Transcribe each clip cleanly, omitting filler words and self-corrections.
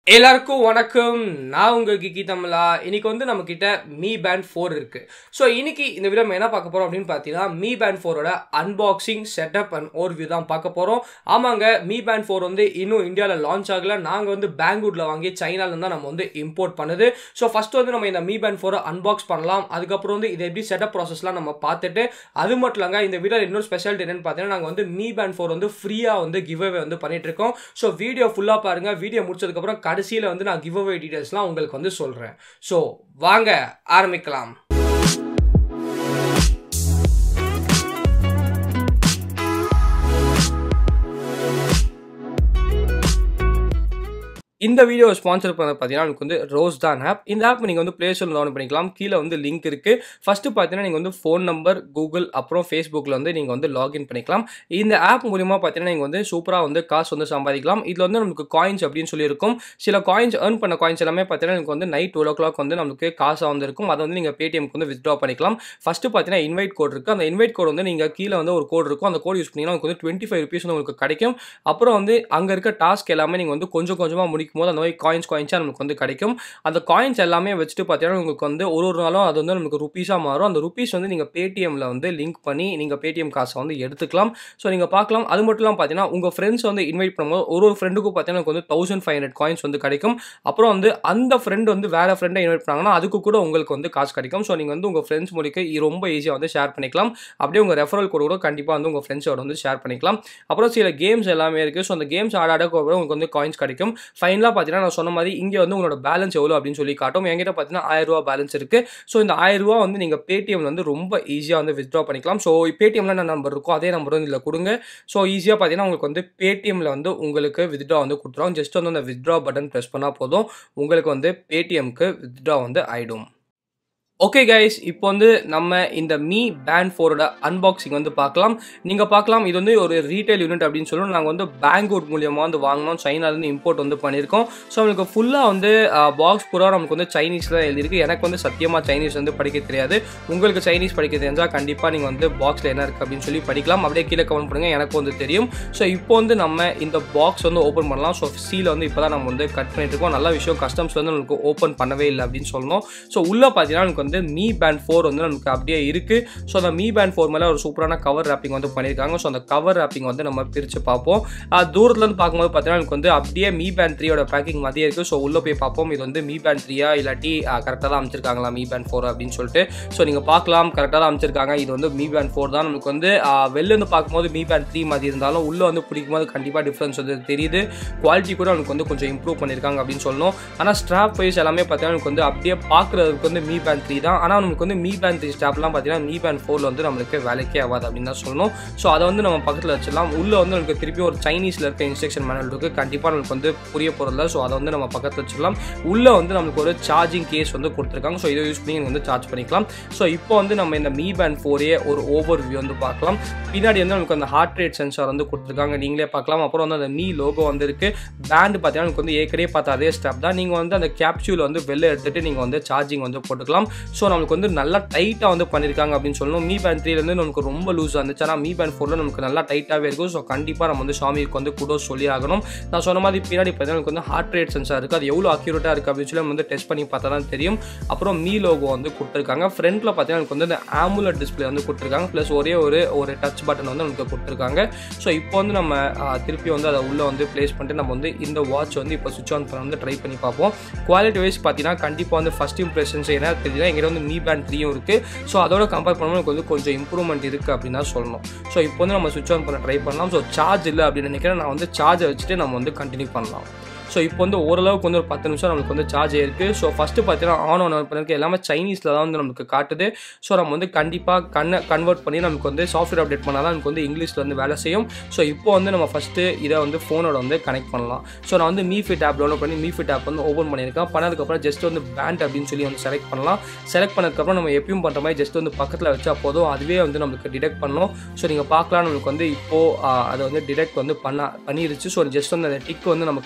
எல்லாருக்கும் வணக்கம். நான் உங்க கிக்கி தமிழா. இன்னைக்கு வந்து நம்ம கிட்ட Mi Band 4 இருக்கு. ஸோ இன்னைக்கு இந்த வீடியோ என்ன பார்க்க போறோம் அப்படின்னு பார்த்தீங்கன்னா Mi Band 4ஓட அன்பாக்சிங் செட்டப் அண்ட் ஓவர்வியூ தான் பார்க்க போறோம். ஆமாங்க, Mi Band 4 வந்து இன்னும் இந்தியாவில் லான்ச் ஆகல. நாங்கள் வந்து பெங்களூர்ல வாங்கி சைனால தான் நம்ம வந்து இம்போர்ட் பண்ணுது. ஸோ ஃபர்ஸ்ட் வந்து நம்ம இந்த Mi Band 4 அன்பாக்ஸ் பண்ணலாம். அதுக்கப்புறம் வந்து இது எப்படி செட்டப் ப்ராசஸ்லாம் நம்ம பார்த்துட்டு, அது மட்டும் இல்லைங்க இந்த வீடியோ இன்னொரு ஸ்பெஷாலிட்டி என்னன்னு பார்த்தீங்கன்னா, நாங்கள் வந்து Mi Band 4 வந்து ஃப்ரீயாக வந்து கிவ் அவே வந்து பண்ணிட்டு இருக்கோம். ஸோ வீடியோ ஃபுல்லாக பாருங்க. வீடியோ முடிச்சதுக்கப்புறம் கடைசியில் வந்து நான் கிவ் அவே டீடைல்ஸ்லாம் உங்களுக்கு வந்து சொல்கிறேன். ஸோ வாங்க ஆரம்பிக்கலாம். இந்த வீடியோ ஸ்பான்சர் பண்ண பார்த்தீங்கன்னா எனக்கு வந்து ரோஸ் தான் ஆப். இந்த ஆப் நீங்கள் வந்து ப்ளே ஸ்டோரில் டவுன்லோட் பண்ணிக்கலாம். கீழே வந்து லிங்க் இருக்குது. ஃபஸ்ட்டு பார்த்தீங்கன்னா நீங்கள் வந்து ஃபோன் நம்பர், கூகுள் அப்புறம் ஃபேஸ்புக்கில் வந்து நீங்கள் வந்து லாகின் பண்ணிக்கலாம். இந்த ஆப் மூலிமா பார்த்தீங்கன்னா நீங்கள் வந்து சூப்பராக வந்து காசு வந்து சம்பாதிக்கலாம். இதில் வந்து நமக்கு காயின்ஸ் அப்படின்னு சொல்லியிருக்கும். சில காயின்ஸ் ஏர்ன் பண்ண காயின்ஸ் எல்லாமே பார்த்தீங்கன்னா எனக்கு வந்து நைட் 12 o'clock வந்து நமக்கு காசாக வந்து இருக்கும். அதை வந்து நீங்கள் பேடிஎம்க்கு வந்து வித்ட்ரா பண்ணிக்கலாம். ஃபஸ்ட்டு பார்த்தீங்கன்னா இன்வைட் கோட் இருக்குது. அந்த இன்வைட் கோட் வந்து நீங்கள் கீழே வந்து ஒரு கோட் இருக்கும். அந்த கோட் யூஸ் பண்ணிங்கன்னா உங்களுக்கு வந்து 25 rupees வந்து உங்களுக்கு கிடைக்கும். அப்புறம் வந்து அங்கே இருக்க டாஸ்க் எல்லாமே நீங்கள் வந்து கொஞ்சம் கொஞ்சமாக முடிக்கும் போது அந்த மாதிரி காயின்ஸாக நமக்கு வந்து கிடைக்கும். அந்த காயின்ஸ் எல்லாமே வச்சுட்டு பார்த்தீங்கன்னா உங்களுக்கு வந்து ஒரு நாளும் அது வந்து நமக்கு ருப்பீஸாக மாறும். அந்த ருப்பீஸ் வந்து நீங்கள் பேடிஎம்மில் வந்து லிங்க் பண்ணி நீங்கள் பேடிஎம் காசை வந்து எடுத்துக்கலாம். ஸோ நீங்கள் பார்க்கலாம். அது மட்டும் இல்லாமல் பார்த்தீங்கன்னா உங்கள் ஃப்ரெண்ட்ஸ் வந்து இன்வைட் பண்ணும்போது ஒரு ஃப்ரெண்டுக்கும் பார்த்தீங்கன்னா எனக்கு வந்து 1500 காயின்ஸ் வந்து கிடைக்கும். அப்புறம் வந்து அந்த ஃப்ரெண்டு வந்து வேறு ஃப்ரெண்டை இன்வைட் பண்ணாங்கன்னா அதுக்கு கூட உங்களுக்கு வந்து காசு கிடைக்கும். ஸோ நீங்கள் வந்து உங்கள் ஃப்ரெண்ட்ஸ் மூலிக்கு ரொம்ப ஈஸியாக வந்து ஷேர் பண்ணிக்கலாம். அப்படியே உங்கள் ரெஃபரல் கோட் கூட கண்டிப்பாக வந்து உங்கள் ஃப்ரெண்ட்ஸோட வந்து ஷேர் பண்ணிக்கலாம். அப்புறம் சில கேம்ஸ் எல்லாமே இருக்குது. ஸோ அந்த கேம்ஸ் ஆட உங்களுக்கு வந்து காயின்ஸ் கிடைக்கும். ஃபைனலாக பார்த்தீங்கன்னா நான் சொன்ன மாதிரி இங்கே வந்து உங்களோட பேலன்ஸ் எவ்வளோ அப்படின்னு சொல்லி காட்டும். என்கிட்ட பார்த்தீங்கன்னா 1000 ரூபா பேலன்ஸ் இருக்குது. ஸோ இந்த 1000 ரூபா வந்து நீங்கள் பேடிஎம்ல வந்து ரொம்ப ஈஸியாக வந்து வித்ட்ரா பண்ணிக்கலாம். ஸோ பேடிஎம்ல என்ன நம்பர் இருக்கோ அதே நம்பர் வந்து இதில் கொடுங்க. ஸோ ஈஸியாக பார்த்தீங்கன்னா உங்களுக்கு வந்து பேடிஎம்ல வந்து உங்களுக்கு வித்ட்ரா வந்து கொடுத்துருவாங்க. ஜஸ்ட் வந்து அந்த வித்ட்ரா பட்டன் ப்ரெஸ் பண்ணால் போதும், உங்களுக்கு வந்து பேடிஎம்க்கு வித்ட்ரா வந்து ஆகிடும். ஓகே கைஸ், இப்போ வந்து நம்ம இந்த Mi Band 4ஓட அன்பாக்சிங் வந்து பார்க்கலாம். நீங்கள் பார்க்கலாம், இது வந்து ஒரு ரீட்டைல் யூனிட் அப்படின்னு சொல்லணும். நாங்கள் வந்து பெங்களூர் மூலியமாக வந்து வாங்கினோம். சைனாலேருந்து இம்போர்ட் வந்து பண்ணியிருக்கோம். ஸோ நமக்கு ஃபுல்லாக வந்து பாக்ஸ் பூரா நமக்கு வந்து சைனீஸில் எழுதியிருக்கு. எனக்கு வந்து சத்தியமாக சைனீஸ் வந்து படிக்க தெரியாது. உங்களுக்கு சைனீஸ் படிக்க தெரிஞ்சால் கண்டிப்பாக நீங்கள் வந்து பாக்ஸில் என்ன இருக்குது அப்படின்னு சொல்லி படிக்கலாம். அப்படியே கீழே கமெண்ட் பண்ணுங்கள், எனக்கு வந்து தெரியும். ஸோ இப்போ வந்து நம்ம இந்த பாக்ஸ் வந்து ஓப்பன் பண்ணலாம். ஸோ சீலை வந்து இப்போ தான் நம்ம வந்து கட் பண்ணிட்டு இருக்கோம். நல்ல விஷயம், கஸ்டம்ஸ் வந்து நமக்கு ஓப்பன் பண்ணவே இல்லை அப்படின்னு சொல்லணும். ஸோ உள்ளே பார்த்தீங்கன்னா எனக்கு வந்து Mi Band 4 வந்து நமக்கு அப்படியே இருக்குது. ஸோ அந்த Mi Band 4 மேலே ஒரு சூப்பரான கவர் ரேப்பிங் வந்து பண்ணியிருக்காங்க. ஸோ அந்த கவர் ரேப்பிங் வந்து நம்ம பிரித்து பார்ப்போம். தூரத்துலேருந்து பார்க்கும்போது பார்த்தீங்கன்னா எனக்கு வந்து அப்படியே Mi Band 3ஓட பேக்கிங் மாதிரியே இருக்குது. ஸோ உள்ளே போய் பார்ப்போம், இது வந்து Mi Band 3 இல்லாட்டி கரெக்டாக தான் அமைச்சிருக்காங்களா Mi Band 4 அப்படின்னு சொல்லிட்டு. ஸோ நீங்கள் பார்க்கலாம், கரெக்டாக தான் அமைச்சிருக்காங்க. இது வந்து Mi Band 4 தான். நமக்கு வந்து வெளிலேருந்து பார்க்கும்போது Mi Band 3 மாதிரி இருந்தாலும் உள்ளே வந்து பிடிக்கும் போது கண்டிப்பாக டிஃப்ரென்ஸ் வந்து தெரியுது. குவாலிட்டி கூட நமக்கு வந்து கொஞ்சம் இம்ப்ரூவ் பண்ணியிருக்காங்க அப்படின்னு சொல்லணும். ஆனால் ஸ்ட்ராப் வைஸ் எல்லாமே பார்த்தீங்கன்னா எனக்கு வந்து அப்படியே பார்க்குறதுக்கு வந்து Mi Band 3 தான். ஆனால் நமக்கு வந்து Mi Band 3 ஸ்டாப்லாம் பார்த்தீங்கன்னா Mi Band 4 வந்து நம்மளுக்கு வேலைக்கே ஆகாது அப்படின்னு தான் சொல்லணும். ஸோ அதை வந்து நம்ம பக்கத்தில் வச்சிடலாம். உள்ளே வந்து நமக்கு திருப்பி ஒரு சைனீஸில் இருக்க இன்ஸ்ட்ரக்ஷன் மேனுவல் இருக்குது. கண்டிப்பாக நமக்கு வந்து புரிய போகிறதில்ல. ஸோ அதை வந்து நம்ம பக்கத்தில் வச்சிடலாம். உள்ளே வந்து நமக்கு ஒரு சார்ஜிங் கேஸ் வந்து கொடுத்துருக்காங்க. ஸோ இதை யூஸ் பண்ணி வந்து சார்ஜ் பண்ணிக்கலாம். ஸோ இப்போ வந்து நம்ம இந்த Mi Band 4 ஒரு ஓவர் வியூ வந்து பார்க்கலாம். பின்னாடி வந்து நமக்கு அந்த ஹார்ட் ரேட் சென்சார் வந்து கொடுத்துருக்காங்க, நீங்களே பார்க்கலாம். அப்புறம் வந்து அந்த Mi லோகோ வந்து இருக்குது. பேண்ட் பார்த்தீங்கன்னா நமக்கு வந்து ஏற்கனவே பார்த்த அதே ஸ்டாப் தான். நீங்கள் வந்து அந்த கேப்சூல் வந்து வெளில எடுத்துகிட்டு நீங்கள் வந்து சார்ஜிங் வந்து போட்டுக்கலாம். ஸோ நமக்கு வந்து நல்லா டைட்டாக வந்து பண்ணியிருக்காங்க அப்படின்னு சொல்லணும். Mi Band 3 நமக்கு ரொம்ப லூஸாக இருந்துச்சு. ஆனால் Mi Band 4 நமக்கு நல்லா டைட்டாகவே இருக்கும். ஸோ கண்டிப்பாக நம்ம வந்து ஷாமிக்கு வந்து குடோஸ் சொல்லி ஆகணும். நான் சொன்ன மாதிரி பின்னாடி பார்த்தீங்கன்னா எனக்கு வந்து ஹார்ட் ரேட் சென்சார் இருக்குது. அது எவ்வளோ அக்யூரேட்டாக இருக்குது அப்படின்னு சொல்லி நம்ம வந்து டெஸ்ட் பண்ணி பார்த்தா தான் தெரியும். அப்புறம் Mi லோகோ வந்து கொடுத்துருக்காங்க. ஃப்ரண்ட்டில் பார்த்தீங்கன்னா எனக்கு வந்து இந்த ஆமுலட் டிஸ்பிளே வந்து கொடுத்துருக்காங்க. ப்ளஸ் ஒரே ஒரு டச் பட்டன் வந்து நமக்கு கொடுத்துருக்காங்க. ஸோ இப்போ வந்து நம்ம திருப்பி வந்து அதை உள்ளே வந்து ப்ளேஸ் பண்ணிட்டு நம்ம வந்து இந்த வாட்ச் வந்து இப்போ சுவிட்ச் ஆன் பண்ண வந்து ட்ரை பண்ணி பார்ப்போம். குவாலிட்டி வைஸ் பார்த்தீங்கன்னா கண்டிப்பாக வந்து ஃபஸ்ட் இம்ப்ரெஷன்ஸ் என்ன தெரியுதுன்னா எங்கிட்ட வந்து Mi Band 3 இருக்குது. ஸோ அதோட கம்பேர் பண்ணும்போது எனக்கு வந்து கொஞ்சம் இம்ப்ரூவ்மெண்ட் இருக்குது அப்படின்னு தான் சொல்லணும். ஸோ இப்போ வந்து நம்ம சுவிட்ச் ஆன் பண்ண ட்ரை பண்ணலாம். ஸோ சார்ஜ் இல்லை அப்படின்னு நினைக்கிறேன். நான் வந்து சார்ஜை வச்சுட்டு நம்ம வந்து கண்டினியூ பண்ணலாம். ஸோ இப்போ வந்து ஓரளவுக்கு வந்து ஒரு 10 நிமிஷம் நமக்கு வந்து சார்ஜ் இருக்குது. ஸோ ஃபஸ்ட்டு பார்த்தீங்கன்னா ஆன் பண்ணுறதுக்கு எல்லாமே சைனீஸில் தான் வந்து நமக்கு காட்டுது. ஸோ நம்ம வந்து கண்டிப்பாக கன்வெர்ட் பண்ணி நமக்கு வந்து சாஃப்ட்வேர் அப்டேட் பண்ணால் தான் நமக்கு வந்து இங்கிலீஷில் வந்து வேலை செய்யும். ஸோ இப்போ வந்து நம்ம ஃபஸ்ட்டு இதை வந்து ஃபோனோட வந்து கனெக்ட் பண்ணலாம். ஸோ நான் வந்து Mi Fit ஆப் டவுன்லோட் பண்ணி Mi Fit ஆப் வந்து ஓப்பன் பண்ணியிருக்கேன். பண்ணதுக்கப்புறம் ஜஸ்ட் வந்து பேண்ட் அப்படின்னு சொல்லி வந்து செலக்ட் பண்ணலாம். செலக்ட் பண்ணதுக்கப்புறம் நம்ம எப்பயும் பண்ணுற மாதிரி ஜஸ்ட் வந்து பக்கத்தில் வச்சா போதும், அதுவே வந்து நமக்கு டிடெக்ட் பண்ணணும். ஸோ நீங்கள் பார்க்கலாம், நமக்கு வந்து இப்போது அதை வந்து டிடெக்ட் வந்து பண்ணிருச்சு. ஸோ ஜஸ்ட் வந்து அந்த டிக் வந்து நம்ம கிளிக் பண்ணணும்.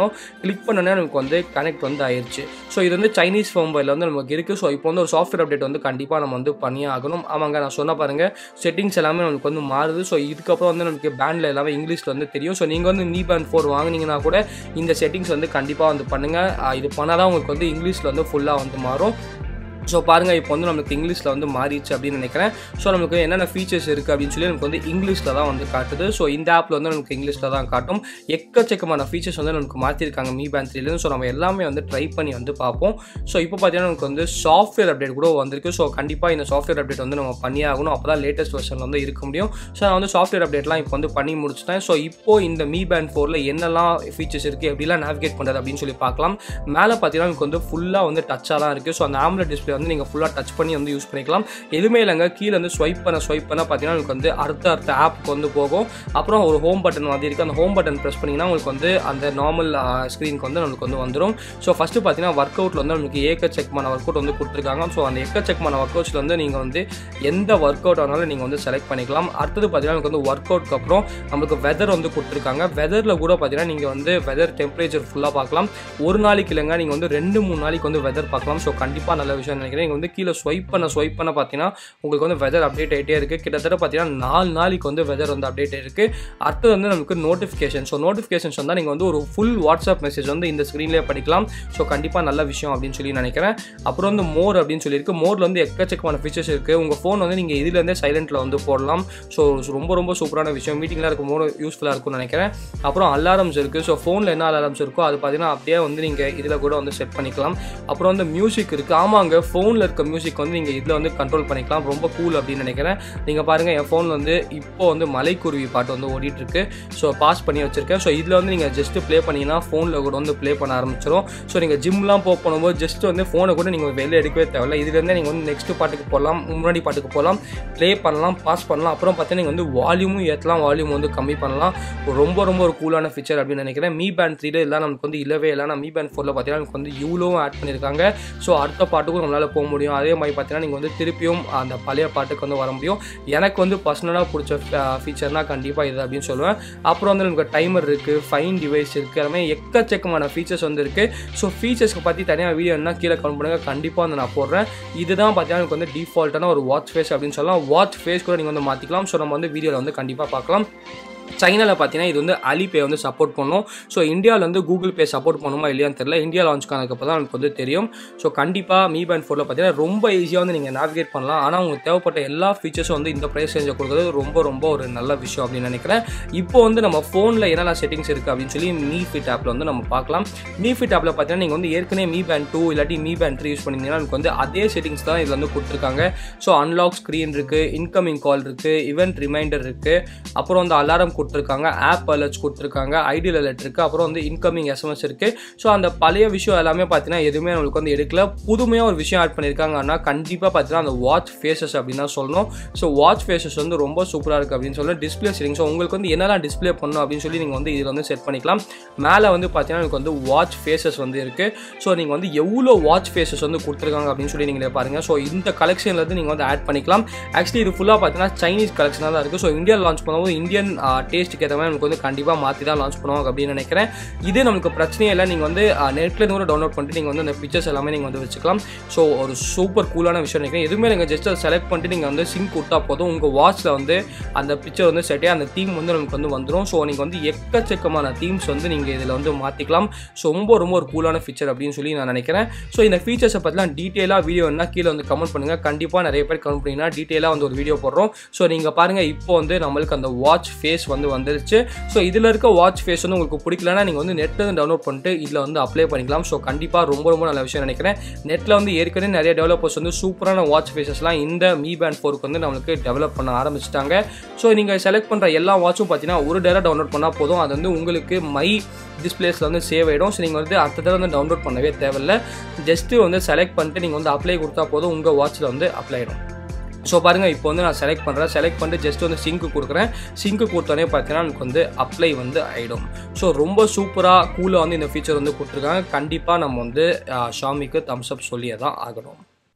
பண்ணுறோம். கிளிக் பண்ணோன்னே நமக்கு வந்து கனெக்ட் வந்து ஆயிடுச்சு. ஸோ இது வந்து சைனீஸ் ஃபர்ம்வேரில் வந்து நமக்கு இருக்குது. ஸோ இப்போ வந்து ஒரு சாஃப்ட்வேர் அப்டேட் வந்து கண்டிப்பாக நம்ம வந்து பண்ணியே ஆகணும். ஆமாங்க, நான் சொன்ன பாருங்கள், செட்டிங்ஸ் எல்லாமே நமக்கு வந்து மாறுது. ஸோ இதுக்கப்புறம் வந்து நமக்கு பேண்டில் எல்லாமே இங்கிலீஷில் வந்து தெரியும். ஸோ நீங்கள் வந்து Mi Band 4 வாங்கினீங்கன்னா கூட இந்த செட்டிங்ஸ் வந்து கண்டிப்பாக வந்து பண்ணுங்கள். இது பண்ணால் தான் உங்களுக்கு வந்து இங்கிலீஷில் வந்து ஃபுல்லாக வந்து மாறும். ஸோ பாருங்கள், இப்போ வந்து நமக்கு இங்கிலீஷில் வந்து மாறிடுச்சு அப்படின்னு நினைக்கிறேன். ஸோ நமக்கு என்னென்ன ஃபீச்சர்ஸ் இருக்குது அப்படின்னு சொல்லி நமக்கு வந்து இங்கிலீஷில் தான் வந்து காட்டுது. ஸோ இந்த ஆப்பில் வந்து நமக்கு இங்கிலீஷில் தான் காட்டும். எக்கச்சக்கமான ஃபீச்சர்ஸ் வந்து நமக்கு மாற்றிருக்காங்க Mi Band 3லேருந்து. ஸோ நம்ம எல்லாமே வந்து ட்ரை பண்ணி வந்து பார்ப்போம். ஸோ இப்போ பார்த்தீங்கன்னா நமக்கு வந்து சாஃப்ட்வேர் அப்டேட் கூட வந்திருக்கு. ஸோ கண்டிப்பாக இந்த சாஃப்ட்வேர் அப்டேட் வந்து நம்ம பண்ணியே ஆகணும். அப்போ தான் லேட்டஸ்ட் வெர்ஷனில் வந்து இருக்க முடியும். ஸோ நான் வந்து சாஃப்ட்வேர் அப்டேட்லாம் இப்போ வந்து பண்ணி முடிச்சிட்டேன். ஸோ இப்போது இந்த Mi Band 4ல் என்னெல்லாம் ஃபீச்சர்ஸ் இருக்குது, எப்படிலாம் நேவிகேட் பண்ணுறது அப்படின்னு சொல்லி பார்க்கலாம். மேலே பார்த்தீங்கன்னா நமக்கு வந்து ஃபுல்லாக வந்து டச்சாக தான் இருக்குது. ஸோ அந்த AMOLED டிஸ்பிளே வந்து நீங்கள் ஃபுல்லாக டச் பண்ணி வந்து யூஸ் பண்ணிக்கலாம். எதுவுமே இல்லைங்க, கீழே வந்து ஸ்வைப் பண்ண பார்த்தீங்கன்னா உங்களுக்கு வந்து அடுத்த ஆப்புக்கு வந்து போகும். அப்புறம் ஒரு ஹோம் பட்டன் வந்து இருக்குது. அந்த ஹோம் பட்டன் ப்ரெஸ் பண்ணிங்கன்னா உங்களுக்கு வந்து அந்த நார்மல் ஸ்க்ரீனுக்கு வந்து நமக்கு வந்து வந்துடும். ஸோ ஃபஸ்ட்டு பார்த்தீங்கன்னா ஒர்க் அவுட்டில் வந்து நமக்கு ஏக்கச்சக்கமான ஒர்க் அவுட் வந்து கொடுத்துருக்காங்க. ஸோ அந்த எக்கச்சக்கமான ஒர்க் அவுட்ஸில் வந்து நீங்கள் வந்து எந்த ஒர்க் அவுட் ஆனாலும் நீங்கள் வந்து செலக்ட் பண்ணிக்கலாம். அடுத்தது பார்த்தீங்கன்னா நமக்கு வந்து ஒர்க் அவுட்க்கு அப்புறம் நம்மளுக்கு வெதர் வந்து கொடுத்துருக்காங்க. வெதரில் கூட பார்த்தீங்கன்னா நீங்கள் வந்து வெதர் டெம்பரேச்சர் ஃபுல்லாக பார்க்கலாம். ஒரு நாளைக்கு இல்லைங்க, நீங்கள் வந்து 2-3 நாளைக்கு வந்து வெதர் பார்க்கலாம். ஸோ கண்டிப்பாக நல்ல விஷயம் நினைக்கிறேன். நீங்கள் வந்து கீழே ஸ்வைப் பண்ண பார்த்தீங்கன்னா உங்களுக்கு வந்து வெதர் அப்டேட் ஆகிட்டே இருக்குது. கிட்டத்தட்ட பார்த்தீங்கன்னா 4 நாளைக்கு வந்து வெதர் வந்து அப்டேட் இருக்குது. அடுத்தது வந்து நமக்கு நோட்டிஃபிகேஷன். ஸோ நோட்டிஃபிகேஷன்ஸ் வந்தால் நீங்கள் வந்து ஒரு ஃபுல் வாட்ஸ்அப் மெசேஜ் வந்து இந்த ஸ்க்ரீன்லேயே படிக்கலாம். ஸோ கண்டிப்பாக நல்ல விஷயம் அப்படின்னு சொல்லி நினைக்கிறேன். அப்புறம் வந்து மோர் அப்படின்னு சொல்லியிருக்கு. மோரில் வந்து எக்கச்சக்கமான ஃபீச்சர்ஸ் இருக்குது. உங்கள் ஃபோன் வந்து நீங்கள் இதுலேருந்தே சைலண்ட்டில் வந்து போடலாம். ஸோ ரொம்ப சூப்பரான விஷயம். மீட்டிங்லாம் இருக்கும் போது யூஸ்ஃபுல்லாக இருக்கும்னு நினைக்கிறேன். அப்புறம் அலாரம்ஸ் இருக்குது. ஸோ ஃபோனில் என்ன அலாரம்ஸ் இருக்கோ அது பார்த்தீங்கன்னா அப்படியே வந்து நீங்கள் இதில் கூட வந்து செட் பண்ணிக்கலாம். அப்புறம் வந்து மியூசிக் இருக்குது. ஆமாங்க, ஃபோனில் இருக்க மியூசிக் வந்து நீங்கள் இதில் வந்து கண்ட்ரோல் பண்ணிக்கலாம். ரொம்ப கூல் அப்படின்னு நினைக்கிறேன். நீங்கள் பாருங்கள், என் ஃபோனில் வந்து இப்போ வந்து மலைக்குருவி பாட்டு வந்து ஓடிட்டுருக்கு. ஸோ பாஸ் பண்ணி வச்சுருக்கேன். ஸோ இதில் வந்து நீங்கள் ஜஸ்ட்டு ப்ளே பண்ணிங்கன்னா ஃபோனில் கூட வந்து ப்ளே பண்ண ஆரம்பிச்சிடும். ஸோ நீங்கள் ஜிம்லாம் போகும்போது ஜஸ்ட் வந்து ஃபோனை கூட நீங்கள் வெளியே எடுக்கவே தேவையில்லை. இதுலேருந்து நீங்கள் வந்து நெக்ஸ்ட் பாட்டுக்கு போகலாம், முன்னாடி பாட்டுக்கு போகலாம், ப்ளே பண்ணலாம், பாஸ் பண்ணலாம். அப்புறம் பார்த்தீங்கன்னா நீங்கள் வந்து வால்யூமும் ஏற்றலாம், வால்யூம் வந்து கம்மி பண்ணலாம். ரொம்ப ஒரு கூலான ஃபீச்சர் அப்படின்னு நினைக்கிறேன். Mi Band 3 இதெல்லாம் நமக்கு வந்து இல்லவே இல்லை. ஆனால் Mi Band 4ல் பார்த்தீங்கன்னா நமக்கு வந்து இவ்வளோவும் ஆட் பண்ணியிருக்காங்க. ஸோ அடுத்த பாட்டுக்கும் நம்மளால் போக முடியும். அதே மாதிரி பார்த்தீங்கன்னா நீங்கள் வந்து திருப்பியும் அந்த பழைய பாட்டுக்கு வந்து வர முடியும். எனக்கு வந்து பர்சனலாக பிடிச்ச ஃபீச்சர்னால் கண்டிப்பாக இது அப்படின்னு சொல்லுவேன். அப்புறம் வந்து நமக்கு டைமர் இருக்குது, ஃபைன் டிவைஸ் இருக்குது, எல்லாமே எக்கச்சக்கமான ஃபீச்சர்ஸ் வந்து இருக்குது. ஸோ ஃபீச்சர்ஸ்க்கு பற்றி தனியாக வீடியோ என்ன கீழே கமெண்ட் பண்ணுங்கள், கண்டிப்பாக வந்து நான் போடுறேன். இதுதான் பார்த்தீங்கன்னா எனக்கு வந்து டிஃபால்ட்டான ஒரு வாட்ச் ஃபேஸ் அப்படின்னு சொல்லலாம். வாட்ச் ஃபேஸ் கூட நீங்கள் வந்து மாற்றிக்கலாம். ஸோ நம்ம வந்து வீடியோவில் வந்து கண்டிப்பாக பார்க்கலாம். சைனாவில் பார்த்தீங்கன்னா இது வந்து அலிபே வந்து சப்போர்ட் பண்ணும். ஸோ இந்தியாவில் வந்து கூகுள் பே சப்போர்ட் பண்ணுமா இல்லையான்னு தெரியல. இந்தியா லான்ச் ஆனதுக்கப்புறம் தான் எனக்கு வந்து தெரியும். ஸோ கண்டிப்பாக Mi Band 4ல் பார்த்தீங்கன்னா ரொம்ப ஈஸியாக வந்து நீங்கள் நேவிகேட் பண்ணலாம். ஆனால் உங்களுக்கு தேவைப்பட்ட எல்லா ஃபீச்சர்ஸும் வந்து இந்த ப்ரைஸ் ரேஞ்சில் கொடுக்குறது ரொம்ப ஒரு நல்ல விஷயம் அப்படின்னு நினைக்கிறேன். இப்போ வந்து நம்ம ஃபோனில் என்னென்ன செட்டிங்ஸ் இருக்குது அப்படின்னு சொல்லி Mi Fit ஆப்பில் வந்து நம்ம பார்க்கலாம். Mi Fit ஆப்பில் பார்த்தீங்கன்னா நீங்கள் வந்து ஏற்கனவே Mi Band 2 இல்லாட்டி Mi Band 3 யூஸ் பண்ணிங்கன்னா எனக்கு வந்து அதே செட்டிங்ஸ் தான் இதில் வந்து கொடுத்துருக்காங்க. ஸோ அன்லாக் ஸ்க்ரீன் இருக்குது, இன்கமிங் கால் இருக்குது, இவெண்ட் ரிமைண்டர் இருக்குது, அப்புறம் வந்து அலாரம் கொடுத்துருக்காங்க, ஆப் அலர்ட்ஸ் கொடுத்துருக்காங்க, ஐடியல் அலர்ட் இருக்குது, அப்புறம் வந்து இன்கமிங் SMS இருக்குது. ஸோ அந்த பழைய விஷயம் எல்லாமே பார்த்தீங்கன்னா எதுவுமே நம்மளுக்கு வந்து எடுக்கல. புதுமையாக ஒரு விஷயம் ஆட் பண்ணியிருக்காங்க. ஆனால் கண்டிப்பாக பார்த்தீங்கன்னா அந்த வாட்ச் ஃபேஸஸ் அப்படின்னு தான் சொல்லணும். ஸோ வாட்ச் ஃபேஸஸ் வந்து ரொம்ப சூப்பராக இருக்குது அப்படின்னு சொல்லணும். டிஸ்பிளே செட்டிங், ஸோ உங்களுக்கு வந்து என்னெல்லாம் டிஸ்பிளே பண்ணணும் அப்படின்னு சொல்லி நீங்கள் வந்து இதில் வந்து செட் பண்ணிக்கலாம். மேலே வந்து பார்த்தீங்கன்னா எனக்கு வந்து வாட்ச் ஃபேஸஸ் வந்து இருக்குது. ஸோ நீங்கள் வந்து எவ்வளோ வாட்ச் ஃபேஸஸ் வந்து கொடுத்துருக்காங்க அப்படின்னு சொல்லி நீங்களே பாருங்கள். ஸோ இந்த கலெக்ஷன்லேருந்து நீங்கள் வந்து ஆட் பண்ணிக்கலாம். ஆக்சுவலி இது ஃபுல்லாக பார்த்தீங்கன்னா சைனீஸ் கலெக்ஷனாக தான் இருக்குது. ஸோ இந்தியாவில் லான்ச் பண்ணும்போது இந்தியன் டேஸ்ட்டுக்கு ஏற்ற மாதிரி நமக்கு வந்து கண்டிப்பாக மாற்றி தான் லான்ச் பண்ணுவாங்க அப்படின்னு நினைக்கிறேன். இது நமக்கு பிரச்சனையே இல்லை. நீங்கள் வந்து நெட்லேருந்து கூட டவுன்லோட் பண்ணிட்டு நீங்கள் வந்து அந்த பிக்சர்ஸ் எல்லாமே நீங்கள் வந்து வச்சுக்கலாம். ஸோ ஒரு சூப்பர் கூலான விஷயம் நினைக்கிறேன். எதுவுமே நீங்கள் ஜஸ்ட் அதை செலக்ட் பண்ணிட்டு நீங்கள் வந்து சிங்க் கொடுத்தா போதும். உங்கள் வாட்சில் வந்து அந்த பிக்சர் வந்து செட்டே அந்த தீம் வந்து நமக்கு வந்து வந்துடும். ஸோ நீங்கள் வந்து எக்கச்சக்கமான தீம்ஸ் வந்து நீங்கள் இதில் வந்து மாற்றிக்கலாம். ஸோ ரொம்ப ஒரு கூலான ஃபீச்சர் அப்படின்னு சொல்லி நான் நினைக்கிறேன். ஸோ இந்த ஃபீச்சர்ஸை பற்றிலாம் டீட்டெயிலாக வீடியோ என்ன கீழே வந்து கமெண்ட் பண்ணுங்கள். கண்டிப்பாக நிறைய பேர் கமெண்ட் பண்ணிங்கன்னா டீட்டெயிலாக வந்து ஒரு வீடியோ போடுறோம். ஸோ நீங்கள் பாருங்கள், இப்போ வந்து நம்மளுக்கு அந்த வாட்ச் ஃபேஸ் வந்து வந்துருச்சு. ஸோ இதில் இருக்க வாட்ச் ஃபேஸ் வந்து உங்களுக்கு பிடிக்கலன்னா நீங்கள் வந்து நெட்டில் டவுன்லோட் பண்ணிட்டு இதில் வந்து அப்ளை பண்ணிக்கலாம். ஸோ கண்டிப்பாக ரொம்ப நல்ல விஷயம் நினைக்கிறேன். நெட்டில் வந்து ஏற்கனவே நிறைய டெவலப்பர்ஸ் வந்து சூப்பரான வாட்ச் ஃபேஸஸ்லாம் இந்த Mi Band 4க்கு வந்து நம்மளுக்கு டெவலப் பண்ண ஆரம்பிச்சிட்டாங்க. ஸோ நீங்கள் செலக்ட் பண்ணுற எல்லா வாட்சும் பார்த்தீங்கன்னா ஒரு டேரா டவுன்லோட் பண்ணால் போதும். அது வந்து உங்களுக்கு மை டிஸ்பிளேஸில் வந்து சேவ் ஆகிடும். ஸோ நீங்கள் வந்து அடுத்த தடவை வந்து டவுன்லோட் பண்ணவே தேவையில்லை. ஜஸ்ட்டு வந்து செலக்ட் பண்ணிட்டு நீங்கள் வந்து அப்ளை கொடுத்தா போதும், உங்கள் வாட்சில் வந்து அப்ளை ஆகிடும். ஸோ பாருங்கள், இப்போ வந்து நான் செலக்ட் பண்ணிட்டு ஜஸ்ட் வந்து சிங்க்கு கொடுக்குறேன். சிங்க்கு கொடுத்தோடனே பார்த்தீங்கன்னா எனக்கு வந்து அப்ளை வந்து ஆகிடும். ஸோ ரொம்ப சூப்பராக கூலாக வந்து இந்த ஃபீச்சர் வந்து கொடுத்துருக்காங்க. கண்டிப்பாக நம்ம வந்து ஷாமிக்கு தம்ஸ் அப் சொல்லியே தான் ஆகணும்.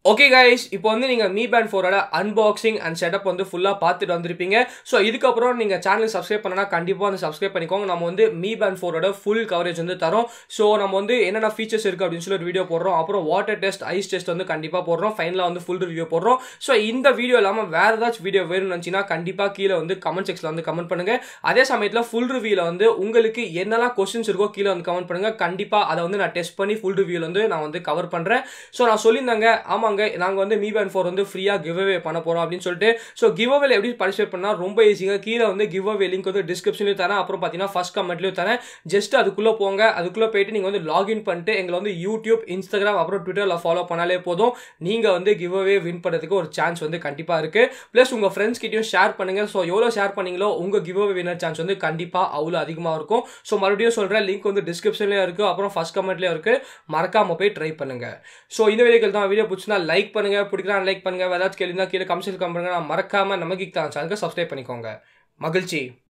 ஓகே கைஸ், இப்போ வந்து நீங்கள் Mi Band 4ஓட அன்பாக்சிங் அண்ட் செட்டப் வந்து ஃபுல்லாக பார்த்துட்டு வந்திருப்பீங்க. ஸோ இதுக்கப்புறம் நீங்கள் சேனலுக்கு சப்ஸ்கிரைப் பண்ணனா கண்டிப்பாக வந்து சப்ஸ்கிரைப் பண்ணிக்கோங்க. நம்ம வந்து Mi Band 4ஓட ஃபுல் கவரேஜ் வந்து தரோம். ஸோ நம்ம வந்து என்னென்ன ஃபீச்சர்ஸ் இருக்குது அப்படின்னு சொல்லி ஒரு வீடியோ போடுறோம். அப்புறம் வாட்டர் டெஸ்ட், ஐஸ் டெஸ்ட் வந்து கண்டிப்பாக போடுறோம். ஃபைனலாக வந்து ஃபுல் ரிவ்யூ போடுறோம். ஸோ இந்த வீடியோ இல்லாமல் வேறு ஏதாச்சும் வீடியோ வேணும்னு நினச்சிங்கன்னா கண்டிப்பாக கீழே வந்து கமெண்ட் செக்ஷனில் வந்து கமெண்ட் பண்ணுங்கள். அதே சமயத்தில் ஃபுல் ரிவ்யூவில் வந்து உங்களுக்கு என்னெல்லாம் கொஸ்டின்ஸ் இருக்கோ கீழே வந்து கமெண்ட் பண்ணுங்கள். கண்டிப்பாக அதை வந்து நான் டெஸ்ட் பண்ணி ஃபுல் ரிவ்யூவில் வந்து நான் வந்து கவர் பண்ணுறேன். ஸோ நான் சொல்லியிருந்தாங்க, ஆமாங்க நாங்கள் வந்து Mi Band 4 வந்து ஃப்ரீயாக கிவ் அவே பண்ண போகிறோம் அப்படின்னு சொல்லிட்டு. ஸோ கிவ் அவேல எப்படி பார்ட்டிசிபேட் பண்ணால் ரொம்ப ஈஸிங்க. கீழே வந்து கிவ் அவே லிங்க் வந்து டிஸ்கிரிப்ஷன்லையும் தரேன். அப்புறம் பார்த்தீங்கன்னா ஃபர்ஸ்ட் கமெண்ட்லையும் தரேன். ஜஸ்ட் அதுக்குள்ளே போங்க. அதுக்குள்ளே போயிட்டு நீங்கள் வந்து லாகின் பண்ணிட்டு எங்களை வந்து யூடியூப், இன்ஸ்டாகிராம் அப்புறம் ட்விட்டரில் ஃபாலோ பண்ணாலே போதும். நீங்கள் வந்து கிவ் அவே வின் பண்ணுறதுக்கு ஒரு சான்ஸ் வந்து கண்டிப்பாக இருக்குது. ப்ளஸ் உங்கள் ஃப்ரெண்ட்ஸ் கிட்டையும் ஷேர் பண்ணுங்கள். ஸோ எவ்வளோ ஷேர் பண்ணீங்களோ உங்கள் கிவ் அவே வின்னர் சான்ஸ் வந்து கண்டிப்பாக அவ்வளோ அதிகமாக இருக்கும். ஸோ மறுபடியும் சொல்கிறேன், லிங்க் வந்து டிஸ்கிரிப்ஷன்லேயும் இருக்குது, அப்புறம் ஃபர்ஸ்ட் கமெண்ட்லேயும் இருக்குது. மறக்காமல் போய் ட்ரை பண்ணுங்கள். ஸோ இந்த வீடியோக்கள் தான். வீடியோ பிடிச்சினா லைக் பண்ணுங்கள், பிடிக்கிறான் லைக் பண்ணுங்க. ஏதாச்சும் கேள்வி இருந்தால் கீழே கமெண்ட் பண்ணுங்க. நான் மறக்காம நம்ம கீக் தான் சேனலுக்கு சப்ஸ்கிரைப் பண்ணிக்கோங்க. மகிழ்ச்சி.